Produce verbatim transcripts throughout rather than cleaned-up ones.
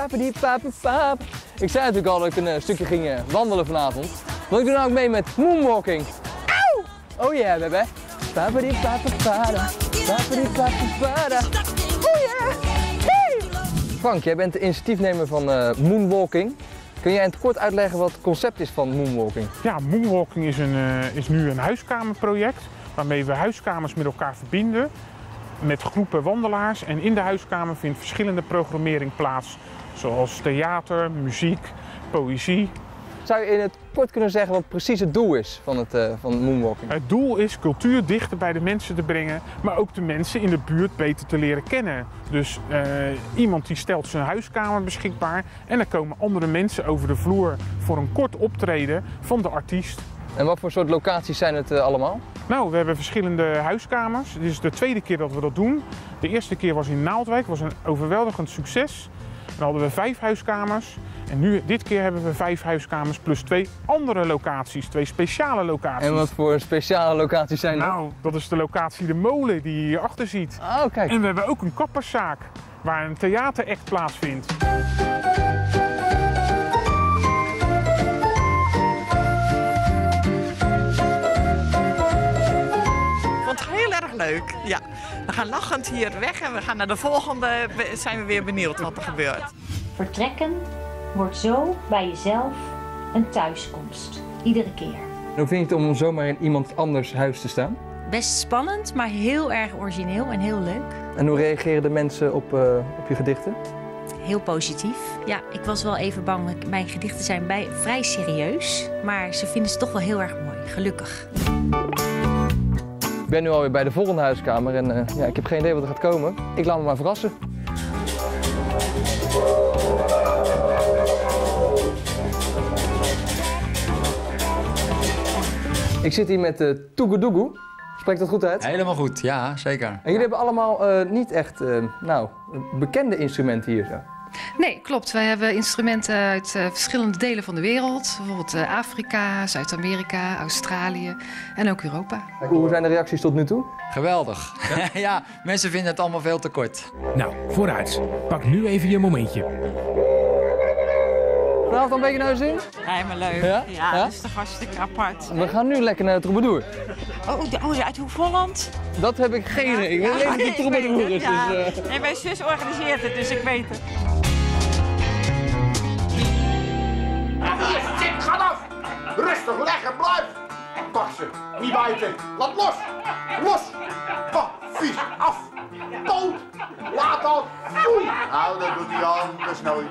Papadiepapapap. Ik zei natuurlijk al dat ik een uh, stukje ging uh, wandelen vanavond. Want ik doe nou ook mee met moonwalking. Auw! Oh yeah, baby. Papadiepapapara. Papadiepapapara. Oh yeah! Hey! Frank, jij bent de initiatiefnemer van uh, moonwalking. Kun jij in het kort uitleggen wat het concept is van moonwalking? Ja, moonwalking is, een, uh, is nu een huiskamerproject waarmee we huiskamers met elkaar verbinden met groepen wandelaars. En in de huiskamer vindt verschillende programmering plaats, zoals theater, muziek, poëzie. Zou je in het kort kunnen zeggen wat precies het doel is van, het, uh, van moonwalking? Het doel is cultuur dichter bij de mensen te brengen, maar ook de mensen in de buurt beter te leren kennen. Dus uh, iemand die stelt zijn huiskamer beschikbaar en dan komen andere mensen over de vloer voor een kort optreden van de artiest. En wat voor soort locaties zijn het uh, allemaal? Nou, we hebben verschillende huiskamers. Dit is de tweede keer dat we dat doen. De eerste keer was in Naaldwijk, was een overweldigend succes. Dan hadden we vijf huiskamers. En nu, dit keer hebben we vijf huiskamers plus twee andere locaties, twee speciale locaties. En wat voor speciale locaties zijn dat? Nou, dat is de locatie De Molen die je hierachter ziet. Oh, kijk. En we hebben ook een kapperszaak waar een theateract plaatsvindt. Leuk, ja. We gaan lachend hier weg en we gaan naar de volgende, zijn we weer benieuwd wat er gebeurt. Vertrekken wordt zo bij jezelf een thuiskomst, iedere keer. Hoe vind je het om zomaar in iemand anders huis te staan? Best spannend, maar heel erg origineel en heel leuk. En hoe reageren de mensen op, uh, op je gedichten? Heel positief. Ja, ik was wel even bang, mijn gedichten zijn bij, vrij serieus, maar ze vinden ze toch wel heel erg mooi, gelukkig. Ik ben nu alweer bij de volgende huiskamer en uh, ja, ik heb geen idee wat er gaat komen. Ik laat me maar verrassen. Ik zit hier met uh, Toegoedoegoe. Spreekt dat goed uit? Helemaal goed, ja, zeker. En jullie hebben allemaal uh, niet echt uh, nou, bekende instrumenten hier zo. Nee, klopt. Wij hebben instrumenten uit uh, verschillende delen van de wereld. Bijvoorbeeld uh, Afrika, Zuid-Amerika, Australië en ook Europa. Hoe zijn de reacties tot nu toe? Geweldig. Ja, ja, mensen vinden het allemaal veel te kort. Nou, vooruit. Pak nu even je momentje. Vanavond al een beetje naar huis in? Helemaal leuk. Ja? Ja, Ja? dat is toch hartstikke apart. We gaan nu lekker naar de Troubadour. Oh, oh ja, uit Hoek-Holland? Dat heb ik geen idee. Ik weet alleen dat de ik Troubadour weet is. het, ja. Dus, uh... Nee, mijn zus organiseert het, dus ik weet het. Hier, zit, ga af! Rustig leggen, blijf! Pak ze, niet bijten. Laat los! Los! Pak, vies, af! Dood! Laat dat! Oei! Nou, dat doet hij anders nooit.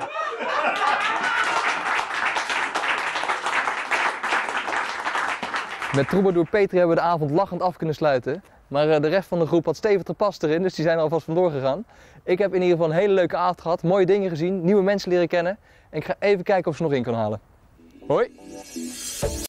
Met Troubadour Petri hebben we de avond lachend af kunnen sluiten. Maar uh, de rest van de groep had stevig te pas erin, dus die zijn er alvast vandoor gegaan. Ik heb in ieder geval een hele leuke avond gehad, mooie dingen gezien, nieuwe mensen leren kennen. En ik ga even kijken of ze nog in kan halen. Hoi!